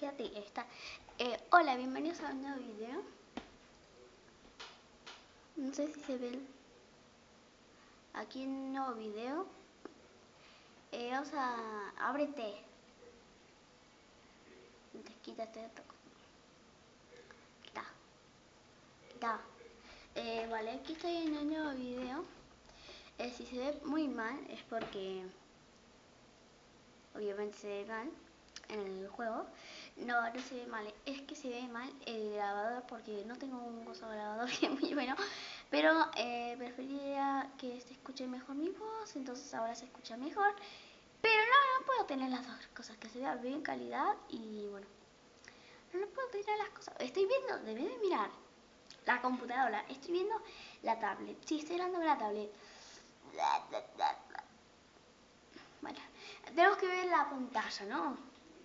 quédate, está. Hola, bienvenidos a un nuevo video. No sé si se ve aquí un nuevo video. Vamos a... ábrete. Quítate. Quita. Vale, aquí estoy en un nuevo video. Si se ve muy mal es porque... obviamente se ve mal en el juego. No se ve mal, es que se ve mal el grabador porque no tengo un coso grabador que es muy bueno. Pero preferiría que se escuche mejor mi voz, entonces ahora se escucha mejor. Pero no puedo tener las dos cosas, que se vea bien calidad y bueno. No puedo tener las cosas. Estoy viendo, debes de mirar la computadora, estoy viendo la tablet. Sí, estoy hablando de la tablet. Bueno, tenemos que ver la pantalla, ¿no?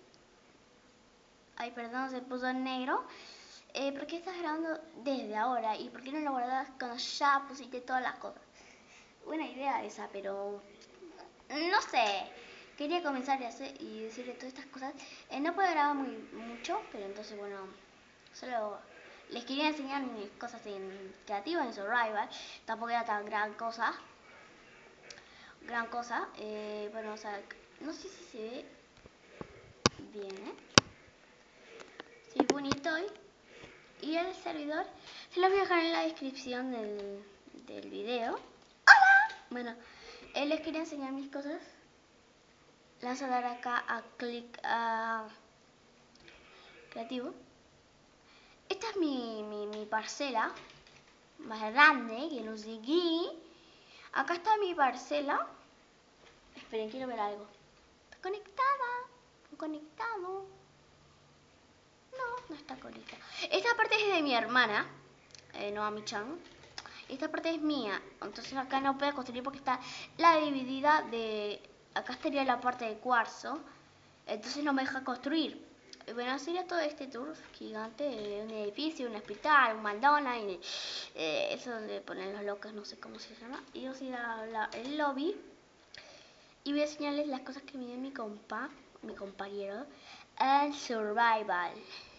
Ay, perdón, se puso en negro. ¿Por qué estás grabando desde ahora? ¿Y por qué no lo guardas cuando ya pusiste todas las cosas? Buena idea esa, pero... no sé. Quería comenzar y decirle todas estas cosas. No puedo grabar mucho, pero entonces, bueno... solo les quería enseñar mis cosas en creativo, en survival. Tampoco era tan gran cosa. Bueno, o sea, no sé si se ve bien, Sí, bonito hoy. Y el servidor se los voy a dejar en la descripción del video. ¡Hola! Bueno, les quería enseñar mis cosas. Le vas a dar acá a clic a creativo. Esta es mi parcela más grande que no sé qué. Acá está mi parcela. Esperen, quiero ver algo. ¿Está conectada? ¿Está conectado? No está conectada. Esta parte es de mi hermana, Noami-chan. Esta parte es mía, entonces acá no puedo construir porque está la dividida de... acá estaría la parte de cuarzo, entonces no me deja construir. Bueno, sería todo este tour gigante, un edificio, un hospital, un McDonald's, eso donde ponen los locos, no sé cómo se llama. Y vamos a ir a el lobby y voy a enseñarles las cosas que me dio mi compañero, en Survival.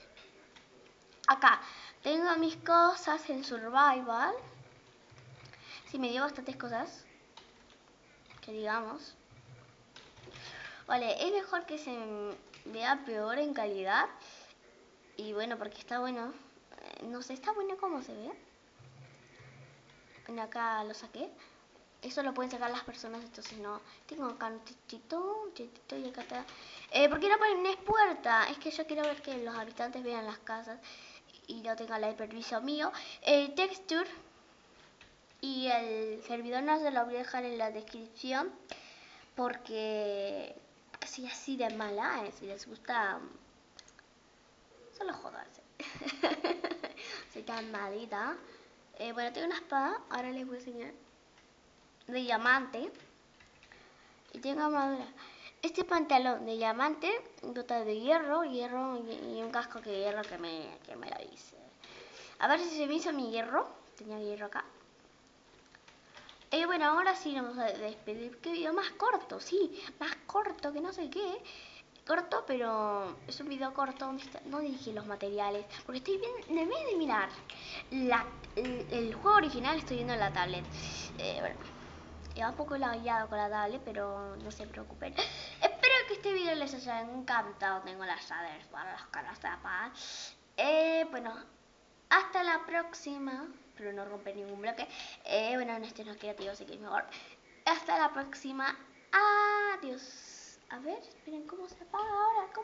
Acá tengo mis cosas en Survival. Sí, me dio bastantes cosas, que digamos. Vale, es mejor que se vea peor en calidad. Y bueno, porque está bueno. No sé, está bueno cómo se ve. Bueno, acá lo saqué. Eso lo pueden sacar las personas, entonces no. Tengo acá un tetito y acá está. ¿Por qué no ponen es puerta? Es que yo quiero ver que los habitantes vean las casas y no tengan el permiso mío. Texture. Y el servidor no se lo voy a dejar en la descripción porque soy así de mala, si les gusta solo jodarse. Soy tan malita. Bueno, tengo una espada, ahora les voy a enseñar, de diamante. Y tengo armadura. Este pantalón de diamante, botas de hierro y un casco de hierro que me lo hice. A ver si se me hizo mi hierro. Tenía hierro acá. Bueno, ahora sí nos vamos a despedir. ¿Qué video más corto? Sí, más corto que no sé qué. Corto, pero es un video corto donde no dije los materiales. Porque estoy viendo, en vez de mirar el juego original, estoy viendo la tablet. Bueno, va un poco lagueado con la tablet, pero no se preocupen. Espero que este video les haya encantado. Tengo las llaves para las caras de la paz. Bueno, hasta la próxima. Pero no romper ningún bloque. Bueno, no estoy no creativo, así que es mejor. Hasta la próxima. Adiós. A ver, esperen, ¿cómo se apaga ahora? ¿Cómo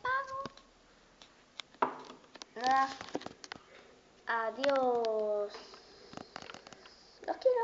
lo apago? Adiós. Los quiero.